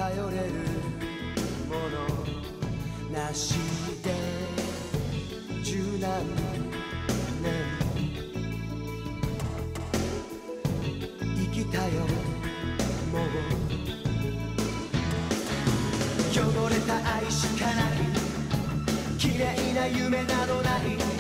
頼れるものなしで十何年生きたよもう汚れた愛しかない綺麗な夢などない